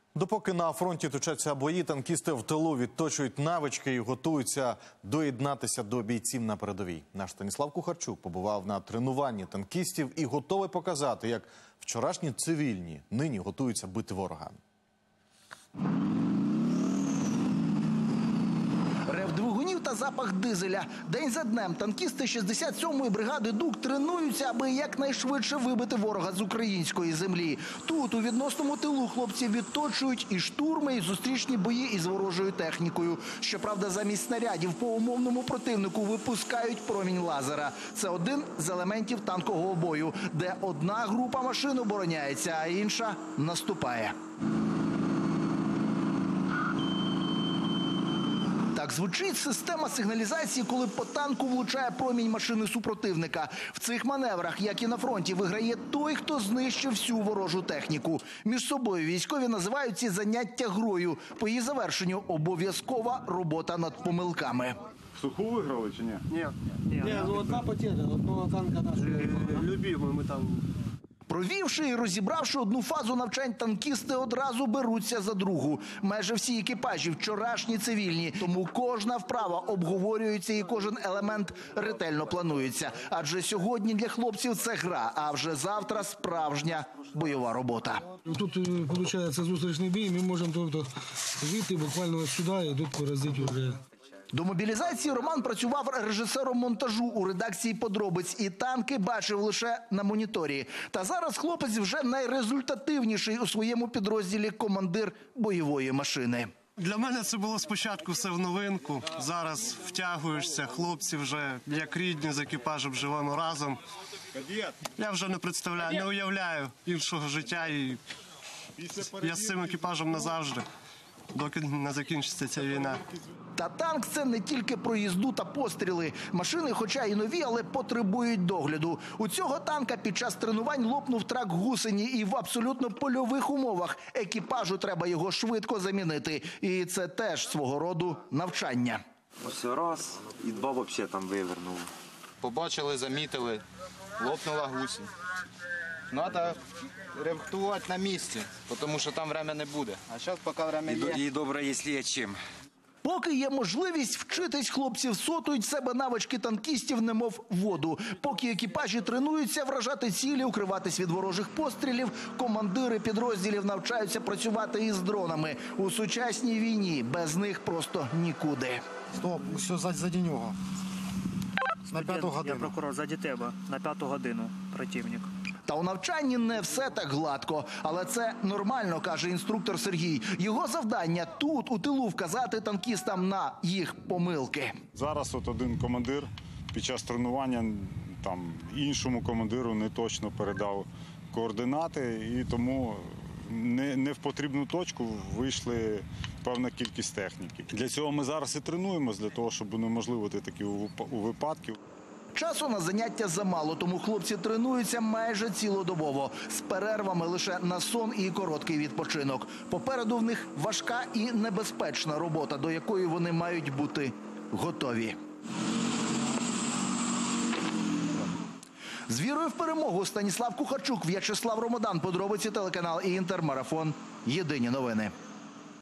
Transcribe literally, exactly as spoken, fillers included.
Допоки на фронті точаться бої, танкісти в тилу відточують навички і готуються доєднатися до бійців на передовій. Наш Станіслав Кухарчук побував на тренуванні танкістів і готовий показати, як вчорашні цивільні нині готуються бити ворога. Рев двигунів та запах дизеля. День за днем танкісти шістдесят сьомої бригади ДУК тренуються, аби якнайшвидше вибити ворога з української землі. Тут, у відносному тилу, хлопці відточують і штурми, і зустрічні бої із ворожою технікою. Щоправда, замість снарядів по умовному противнику випускають промінь лазера. Це один з елементів танкового бою, де одна група машин обороняється, а інша наступає. Так звучить система сигналізації, коли по танку влучає промінь машини супротивника. В цих маневрах, як і на фронті, виграє той, хто знищив всю ворожу техніку. Між собою військові називають ці заняття грою. По її завершенню обов'язкова робота над помилками. В суху виграли чи ні? Ні. Ні, ну одна потеря, одного танка нашого. Любимо ми там. Провівши і розібравши одну фазу навчань, танкісти одразу беруться за другу. Майже всі екіпажі вчорашні цивільні, тому кожна вправа обговорюється і кожен елемент ретельно планується. Адже сьогодні для хлопців це гра, а вже завтра справжня бойова робота. Тут, виходить, зустрічний бій, ми можемо тобто вийти буквально сюди і тут пороздити вже. До мобілізації Роман працював режисером монтажу у редакції «Подробиць» і танки бачив лише на моніторі. Та зараз хлопець вже найрезультативніший у своєму підрозділі командир бойової машини. Для мене це було спочатку все в новинку. Зараз втягуєшся, хлопці вже як рідні з екіпажем живемо разом. Я вже не представляю, не уявляю іншого життя і я з цим екіпажем назавжди, доки не закінчиться ця війна. Та танк – це не тільки про їзду та постріли. Машини, хоча і нові, але потребують догляду. У цього танка під час тренувань лопнув трак гусені, і в абсолютно польових умовах екіпажу треба його швидко замінити. І це теж свого роду навчання. Ось раз, і два взагалі там вивернули. Побачили, замітили, лопнула гусінь. Треба ремонтувати на місці, тому що там время не буде. А зараз поки время є. І добре, якщо є чим. Поки є можливість вчитись, хлопці всотують в себе навички танкістів, немов воду. Поки екіпажі тренуються вражати цілі, укриватись від ворожих пострілів, командири підрозділів навчаються працювати із дронами. У сучасній війні без них просто нікуди. Стоп, все заді нього. На п'яту годину. Я прокурор, заді тебе, на п'яту годину противник. Та у навчанні не все так гладко. Але це нормально, каже інструктор Сергій. Його завдання тут, у тилу, вказати танкістам на їх помилки. Зараз от один командир під час тренування там іншому командиру не точно передав координати, і тому не, не в потрібну точку вийшли певна кількість техніки. Для цього ми зараз і тренуємось, для того, щоб унеможливити такі випадки. Часу на заняття замало, тому хлопці тренуються майже цілодобово. З перервами лише на сон і короткий відпочинок. Попереду в них важка і небезпечна робота, до якої вони мають бути готові. З вірою в перемогу Станіслав Кухарчук, В'ячеслав Ромодан. Подробиці телеканал «Інтер», Марафон. Єдині новини.